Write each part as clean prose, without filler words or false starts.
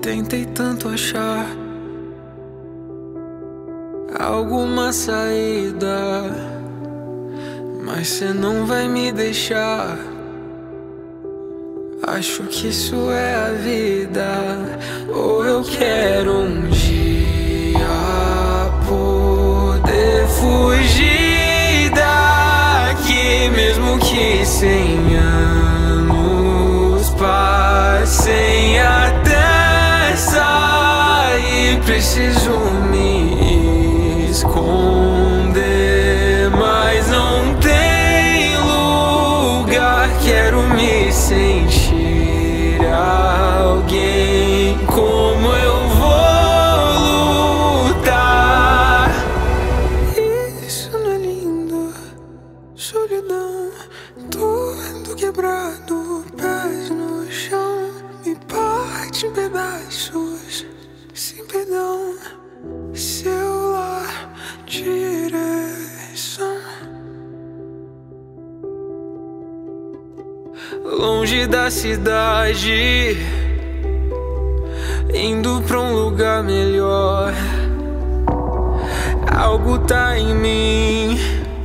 Tentei tanto achar alguma saída, mas cê não vai me deixar. Acho que isso é a vida, ou eu quero um dia poder fugir daqui, mesmo que 100 anos passem até sair. Preciso me esconder, mas não tem lugar. Quero me sentir alguém. Como eu vou lutar? Isso não é lindo? Solidão, tudo quebrado, pés no chão, me parte em pedaços, sem perdão. Seu lar, direção, longe da cidade, indo pra um lugar melhor. Algo tá em mim,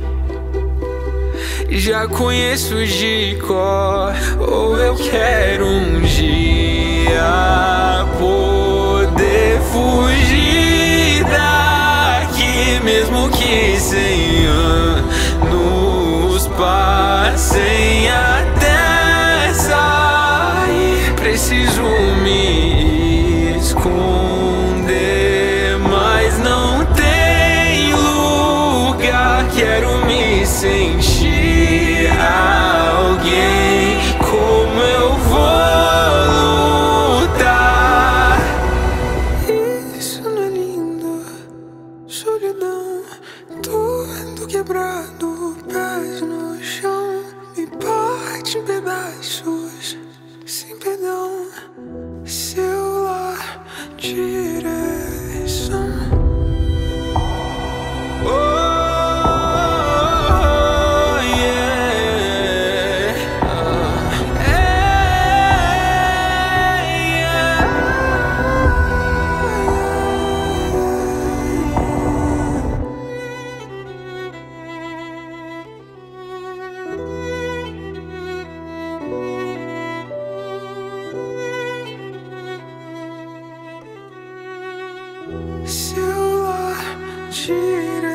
já conheço de cor. Ou eu quero um dia poder fugir daqui, mesmo que 100 anos passem até sair. Preciso me esconder, mas não tem lugar. Quero me sentir alguém. Como eu vou lutar? Isso não é lindo? Solidão, tudo quebrado, pés no chão, me parte em pedaços, sem perdão. Seu lar, direção. Seu lar, direção.